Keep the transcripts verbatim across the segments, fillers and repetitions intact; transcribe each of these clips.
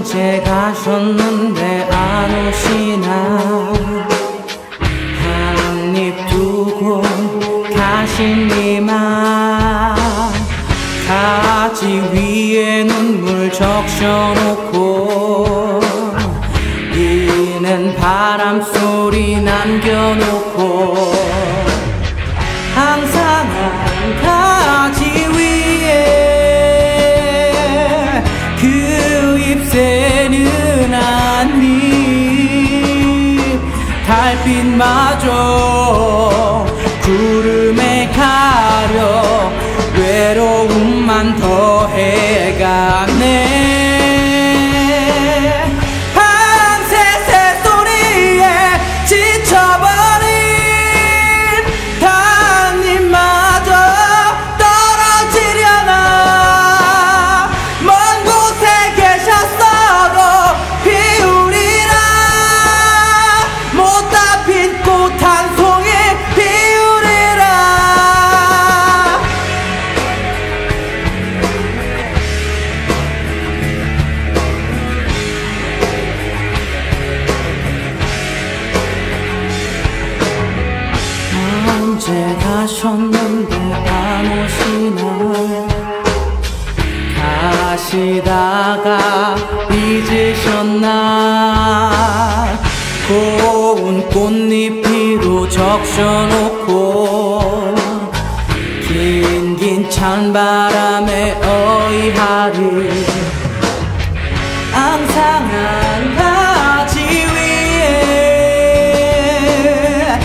언제 가셨는데 안 오시나. 한입 두고 가시니만 가지 위에 눈물 적셔놓고 이는 바람 소리 남겨놓고 항상 한 가지 위에 그 잎새는 한입 달빛마저 구름에 가려 외로움만 더해가네. 밤새 새소리에 지쳐버린 단잎마저 떨어지려나. 먼 곳에 계셨어도 피우리라. 못다 핀 꽃 한 송이 피우리라. 언제 가셨는데 안 오시나. 가시다가 잊으셨나. 고운 꽃잎 위로 적셔놓고 긴긴 찬바람에 어이하리. 항상 한 가지 위에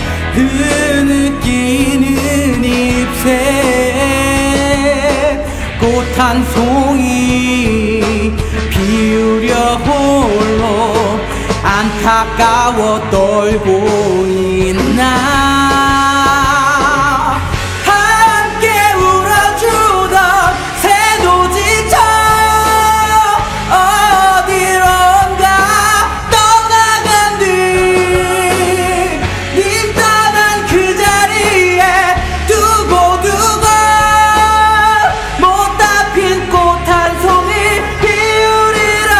흐느끼는 잎새 꽃 한 송이 피우려 홀로 안타까워 떨고 있나. 함께 울어주던 새도 지쳐 어디론가 떠나간 뒤 님 떠난 그 자리에 두고두고 못다 핀 꽃 한 송이 피우리라.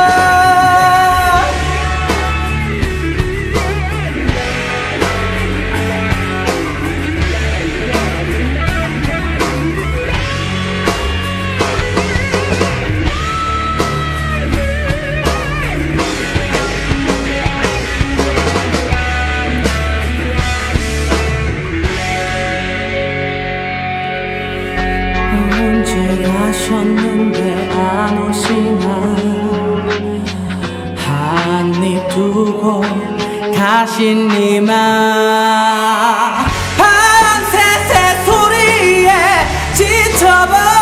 언제 가셨는데 안 오시나. 한입 두고 가시니만 밤새 새소리에 지쳐버